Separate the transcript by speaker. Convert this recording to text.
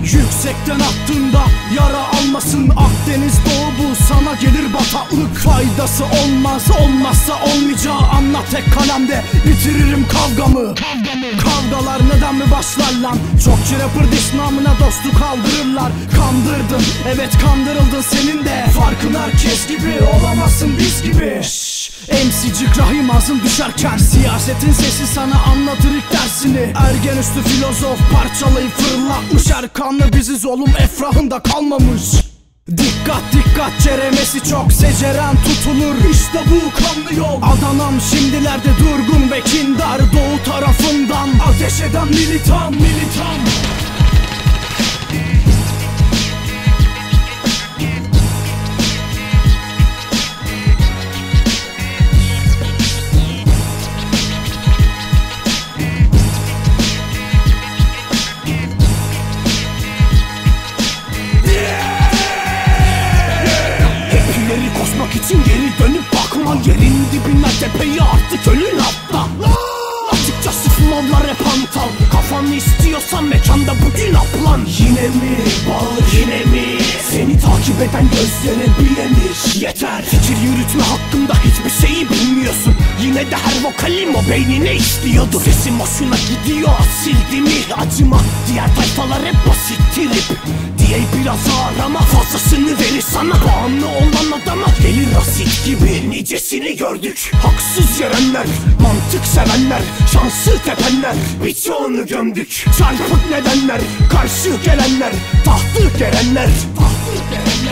Speaker 1: Yüksekten attığında yara almasın. Akdeniz doğu bu, sana gelir bataklık. Faydası olmaz, olmazsa olmayacağı anla tek kalemde. Bitiririm kavgamı. Kavgalar neden mi başlar lan? Çokçu rapper diş namına dostu kaldırırlar. Kandırdın, evet kandırıldın senin de. Farkın herkes gibi, olamazsın biz gibi. MC'cik rahim ağzın düşerken siyasetin sesi sana anlatır ilk dersini. Ergen üstü filozof parçalayıp fırlatmış. Erkanlı biziz oğlum, Efrah'ında kalmamış. Dikkat dikkat, ceremesi çok seceren tutulur. İşte bu kanlı yol. Adanam şimdilerde durgun ve kindar. Doğu tarafından ateş eden militan. Koşmak için geri dönüp bakma. Yerin dibine tepeyi artık ölün atla. Açıkçası flowlar hep antal. Kafanı istiyorsan mekanda bugün aplan. Yine mi bağır, yine mi? Seni takip eden gözlere bilemir. Yeter, fikir yürütme hakkında hiçbir şeyi bilmiyorsun. Yine de her vokalim o beynine işliyordu. Sesim hoşuna gidiyor, sildi mi? Acıma, diğer tayfalar hep basittir hep. Diye biraz ağır ama fazlasını verir sana. Bağımlı olan adama gelir asit gibi. Nicesini gördük. Haksız yerenler, mantık sevenler, şansı tepenler, birçoğunu gömdük. Çarpık nedenler, karşı gelenler, tahtı gelenler.